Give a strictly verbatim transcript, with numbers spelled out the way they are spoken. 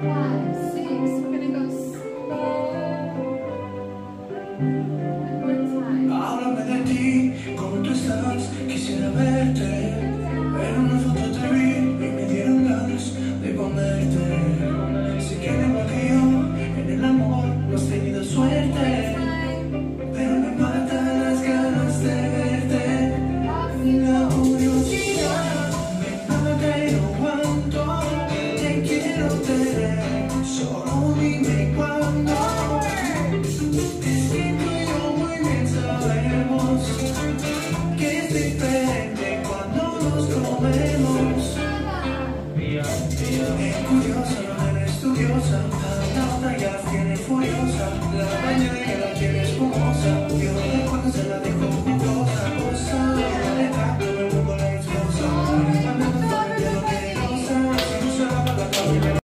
five, six. We're gonna go slow. One time. Háblame de ti, ¿cómo tú estás? Quisiera verte. En una foto te vi y me dieron ganas de comerte. Si quieres igual que yo, en el amor no has tenido suerte. Pero me matan las ganas de verte. La curiosidad me mata y no aguanto. Te quiero tener, solo dime cuándo. Es que tú y yo muy bien sabemos que es diferente cuando nos comemos. Es curiosa, no eres estudiosa, la nota ya tiene furiosa, la mañana ya la tienes espumosa, yo después se la dejo jugosa, cosa, le trato, me pongo la exposa, cuando no sabe que lo que cosa, si no se lava la cabeza.